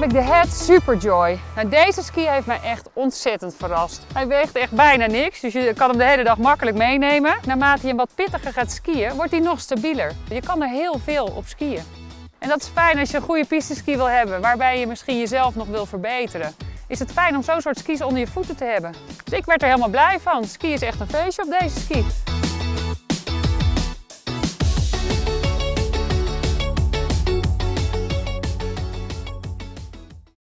ik de Het Superjoy. Nou, deze ski heeft mij echt ontzettend verrast. Hij weegt echt bijna niks, dus je kan hem de hele dag makkelijk meenemen. Naarmate je wat pittiger gaat skiën, wordt hij nog stabieler. Je kan er heel veel op skiën. En dat is fijn als je een goede pisteski wil hebben, waarbij je misschien jezelf nog wil verbeteren. Is het fijn om zo'n soort skis onder je voeten te hebben. Dus ik werd er helemaal blij van. Ski is echt een feestje op deze ski.